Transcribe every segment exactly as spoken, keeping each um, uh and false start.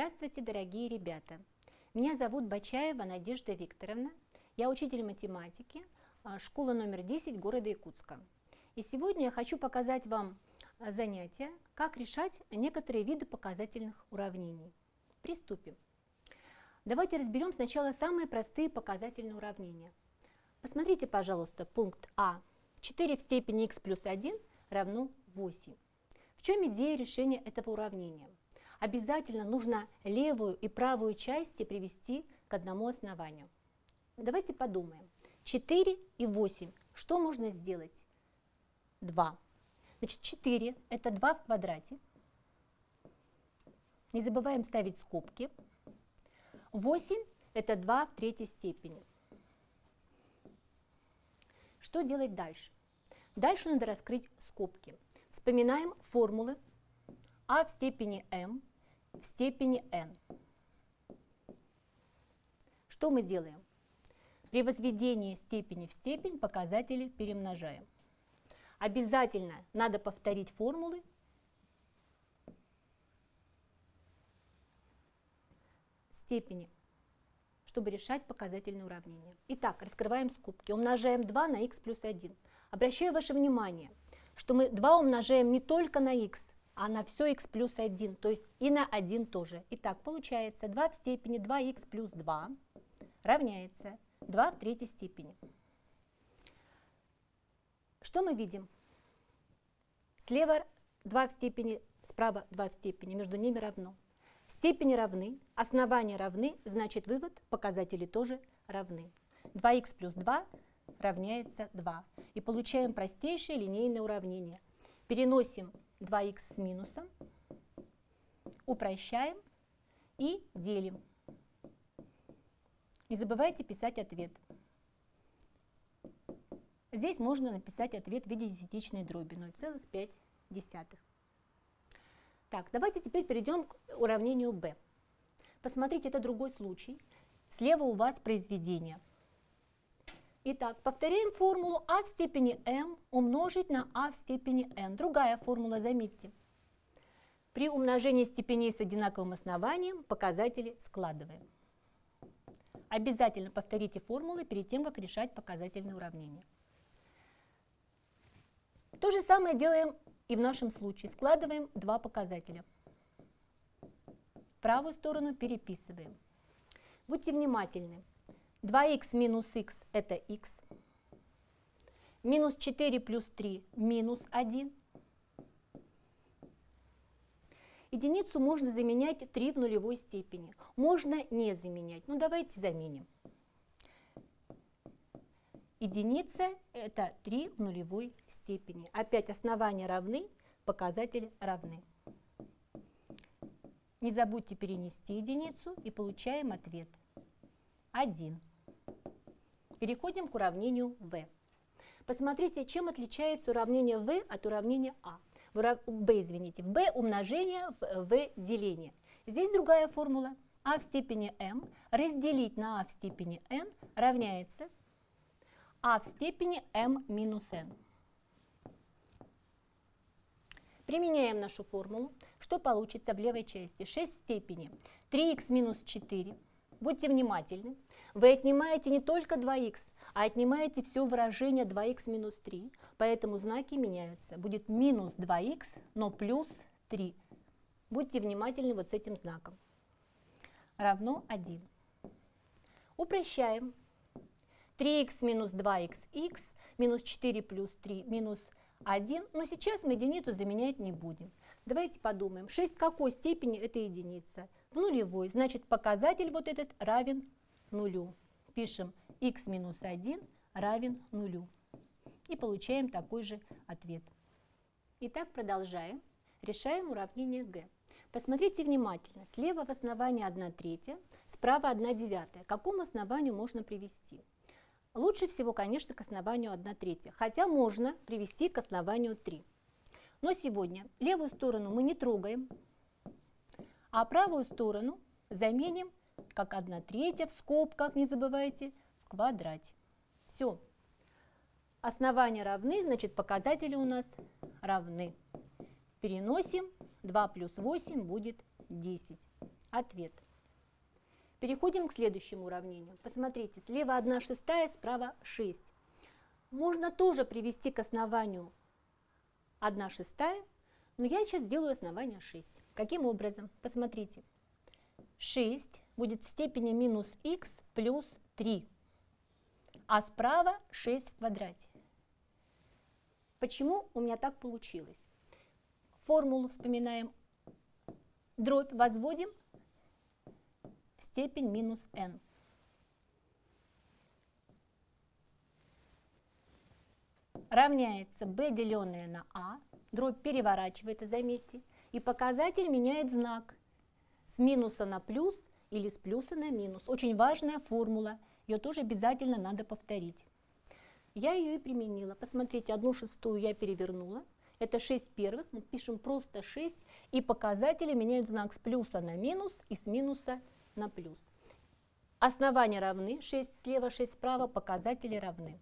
Здравствуйте, дорогие ребята! Меня зовут Бачаева Надежда Викторовна. Я учитель математики, школа номер десять города Якутска. И сегодня я хочу показать вам занятие, как решать некоторые виды показательных уравнений. Приступим. Давайте разберем сначала самые простые показательные уравнения. Посмотрите, пожалуйста, пункт А. четыре в степени х плюс один равно восемь. В чем идея решения этого уравнения? Обязательно нужно левую и правую части привести к одному основанию. Давайте подумаем. четыре и восемь. Что можно сделать? два. Значит, четыре – это два в квадрате. Не забываем ставить скобки. восемь – это два в третьей степени. Что делать дальше? Дальше надо раскрыть скобки. Вспоминаем формулы а в степени m в степени n. Что мы делаем? При возведении степени в степень показатели перемножаем. Обязательно надо повторить формулы степени, чтобы решать показательные уравнения. Итак, раскрываем скобки. Умножаем два на х плюс один. Обращаю ваше внимание, что мы два умножаем не только на х, а на все х плюс один, то есть и на один тоже. Итак, получается два в степени два х плюс два равняется два в третьей степени. Что мы видим? Слева два в степени, справа два в степени, между ними равно. Степени равны, основания равны, значит вывод, показатели тоже равны. два х плюс два равняется два. И получаем простейшее линейное уравнение. Переносим два х с минусом, упрощаем и делим. Не забывайте писать ответ. Здесь можно написать ответ в виде десятичной дроби ноль целых пять десятых. Так, давайте теперь перейдем к уравнению b. Посмотрите, это другой случай. Слева у вас произведение. Итак, повторяем формулу а в степени m умножить на а в степени n. Другая формула, заметьте. При умножении степеней с одинаковым основанием показатели складываем. Обязательно повторите формулы перед тем, как решать показательные уравнения. То же самое делаем и в нашем случае. Складываем два показателя. Правую сторону переписываем. Будьте внимательны. два х минус х – это х. Минус четыре плюс три – минус один. Единицу можно заменять три в нулевой степени. Можно не заменять. Ну, давайте заменим. Единица – это три в нулевой степени. Опять основания равны, показатели равны. Не забудьте перенести единицу и получаем ответ один. Переходим к уравнению v. Посмотрите, чем отличается уравнение v от уравнения a. b, извините, в b умножение, в v деление. Здесь другая формула. А в степени m разделить на а в степени n равняется а в степени m минус n. Применяем нашу формулу. Что получится в левой части? шесть в степени три х минус четыре. Будьте внимательны. Вы отнимаете не только два х, а отнимаете все выражение два х минус три. Поэтому знаки меняются. Будет минус два х, но плюс три. Будьте внимательны вот с этим знаком. Равно один. Упрощаем. три х минус два х х, минус четыре плюс три минус один. Но сейчас мы единицу заменять не будем. Давайте подумаем, шесть в какой степени это единица? В нулевой. Значит, показатель вот этот равен нулю. Пишем х минус один равен нулю. И получаем такой же ответ. Итак, продолжаем. Решаем уравнение g. Посмотрите внимательно. Слева в основании одна третья, справа одна девятая. К какому основанию можно привести? Лучше всего, конечно, к основанию одна третья, хотя можно привести к основанию три. Но сегодня левую сторону мы не трогаем, а правую сторону заменим как одна третья в скобках, не забывайте, в квадрате. Все. Основания равны, значит показатели у нас равны. Переносим, два плюс восемь будет десять. Ответ. Переходим к следующему уравнению. Посмотрите, слева одна шестая, справа шесть. Можно тоже привести к основанию одна шестая, но я сейчас делаю основание шесть. Каким образом? Посмотрите. шесть будет в степени минус х плюс три, а справа шесть в квадрате. Почему у меня так получилось? Формулу вспоминаем. Дробь возводим в степень минус n. Равняется b, деленное на a. Дробь переворачивается, заметьте. И показатель меняет знак с минуса на плюс или с плюса на минус. Очень важная формула. Ее тоже обязательно надо повторить. Я ее и применила. Посмотрите, одну шестую я перевернула. Это шесть первых. Мы пишем просто шесть. И показатели меняют знак с плюса на минус и с минуса на плюс. Основания равны. шесть слева, шесть справа. Показатели равны.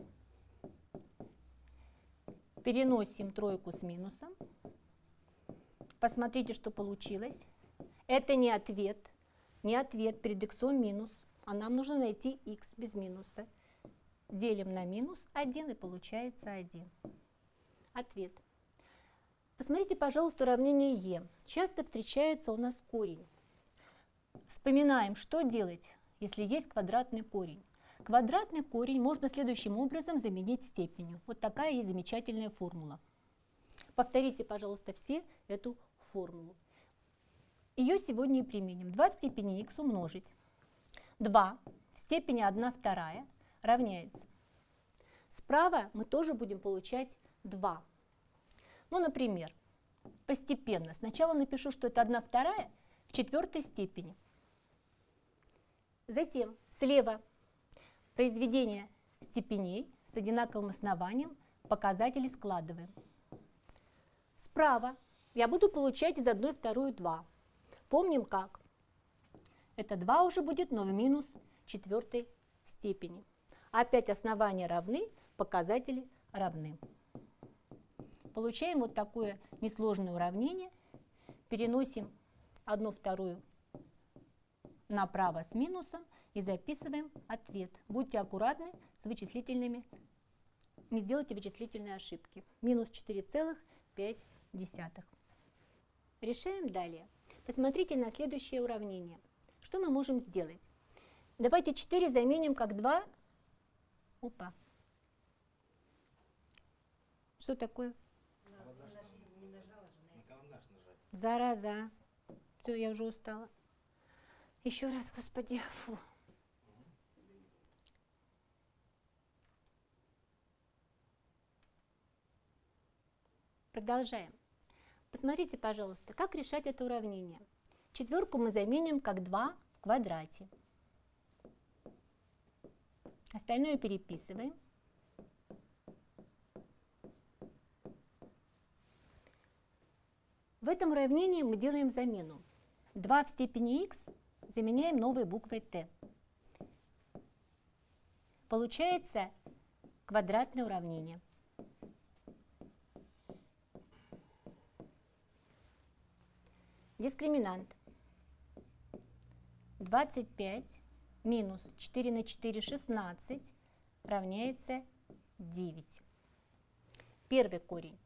Переносим тройку с минусом. Посмотрите, что получилось. Это не ответ. Не ответ перед х минус. А нам нужно найти х без минуса. Делим на минус один и получается один. Ответ. Посмотрите, пожалуйста, уравнение Е. Часто встречается у нас корень. Вспоминаем, что делать, если есть квадратный корень. Квадратный корень можно следующим образом заменить степенью. Вот такая есть замечательная формула. Повторите, пожалуйста, все эту формулу. Ее сегодня и применим. два в степени х умножить. два в степени одна вторая равняется. Справа мы тоже будем получать два. Ну, например, постепенно. Сначала напишу, что это одна вторая в четвертой степени. Затем слева произведение степеней с одинаковым основанием, показатели складываем. Справа я буду получать из одной вторую два. Помним как. Это два уже будет, но в минус четвертой степени. Опять основания равны, показатели равны. Получаем вот такое несложное уравнение. Переносим одну вторую направо с минусом и записываем ответ. Будьте аккуратны с вычислительными, не сделайте вычислительные ошибки. Минус четыре целых пять десятых. Решаем далее. Посмотрите на следующее уравнение. Что мы можем сделать? Давайте четыре заменим как два. Опа. Что такое? Зараза. Все, я уже устала. Еще раз, Господи. Фу. Продолжаем. Посмотрите, пожалуйста, как решать это уравнение. Четверку мы заменим как два в квадрате. Остальное переписываем. В этом уравнении мы делаем замену. два в степени х заменяем новой буквой t. Получается квадратное уравнение. Дискриминант. двадцать пять минус четыре на четыре шестнадцать равняется девять. Первый корень.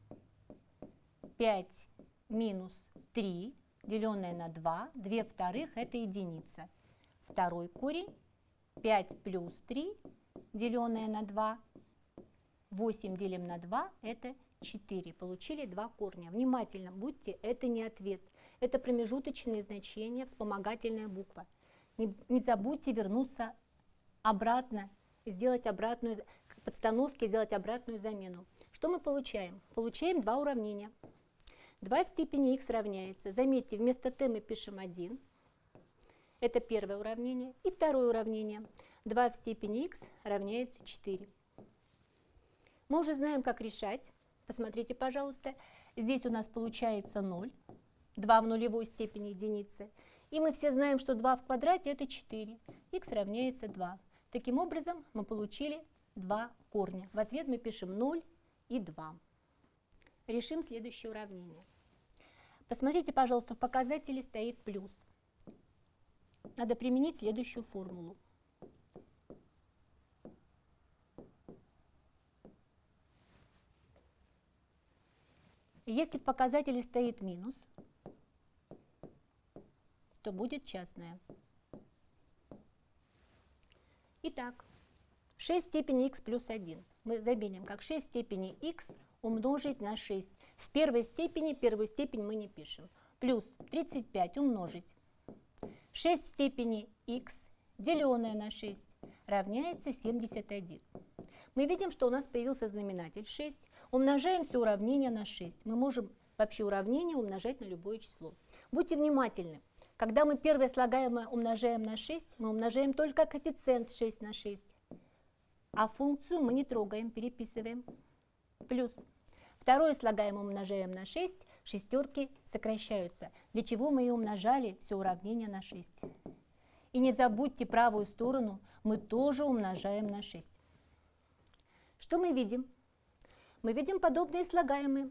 пять минус три, деленное на два, две вторых это единица. Второй корень. пять плюс три, деленное на два. восемь делим на два это четыре. Получили два корня. Внимательно будьте, это не ответ. Это промежуточные значения, вспомогательная буква. Не, не забудьте вернуться обратно, сделать обратную, к подстановке сделать обратную замену. Что мы получаем? Получаем два уравнения. два в степени х равняется. Заметьте, вместо t мы пишем один. Это первое уравнение. И второе уравнение. два в степени х равняется четыре. Мы уже знаем, как решать. Посмотрите, пожалуйста. Здесь у нас получается ноль. два в нулевой степени единицы. И мы все знаем, что два в квадрате это четыре. Х равняется два. Таким образом, мы получили два корня. В ответ мы пишем ноль и два. Решим следующее уравнение. Посмотрите, пожалуйста, в показателе стоит плюс. надо применить следующую формулу. Если в показателе стоит минус, то будет частное. Итак, шесть в степени х плюс один. Мы заменим как шесть в степени х умножить на шесть. В первой степени первую степень мы не пишем. Плюс тридцать пять умножить. шесть в степени х, деленное на шесть, равняется семьдесят один. Мы видим, что у нас появился знаменатель шесть. Умножаем все уравнение на шесть. Мы можем вообще уравнение умножать на любое число. Будьте внимательны. Когда мы первое слагаемое умножаем на шесть, мы умножаем только коэффициент шесть на шесть. А функцию мы не трогаем, переписываем. Плюс. Второе слагаемое умножаем на шесть, шестерки сокращаются. Для чего мы и умножали все уравнение на шесть. И не забудьте правую сторону, мы тоже умножаем на шесть. Что мы видим? Мы видим подобные слагаемые.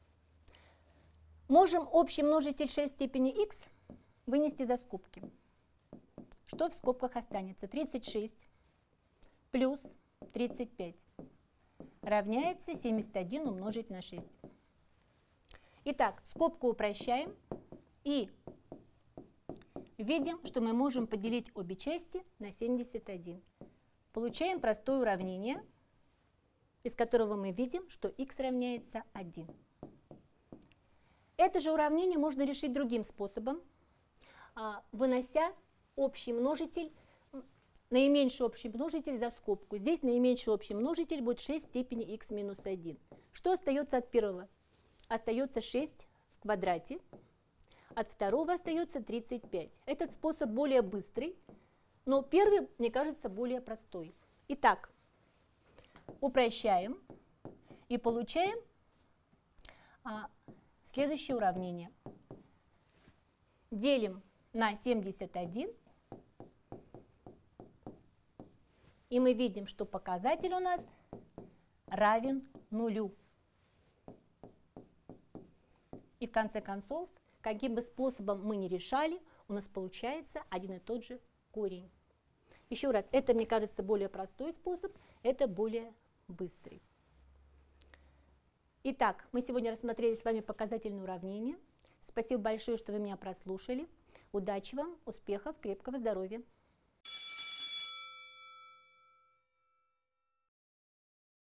Можем общий множитель шесть в степени х вынести за скобки. Что в скобках останется? тридцать шесть плюс тридцать пять равняется семьдесят один умножить на шесть. Итак, скобку упрощаем и видим, что мы можем поделить обе части на семьдесят один. Получаем простое уравнение, из которого мы видим, что х равняется один. Это же уравнение можно решить другим способом, вынося общий множитель, наименьший общий множитель за скобку. Здесь наименьший общий множитель будет шесть в степени х минус один. Что остается от первого? Остается шесть в квадрате, от второго остается тридцать пять. Этот способ более быстрый, но первый, мне кажется, более простой. Итак, упрощаем и получаем а, следующее уравнение. Делим на семьдесят один, и мы видим, что показатель у нас равен нулю. И в конце концов, каким бы способом мы ни решали, у нас получается один и тот же корень. Еще раз, это, мне кажется, более простой способ, это более быстрый. Итак, мы сегодня рассмотрели с вами показательные уравнения. Спасибо большое, что вы меня прослушали. Удачи вам, успехов, крепкого здоровья!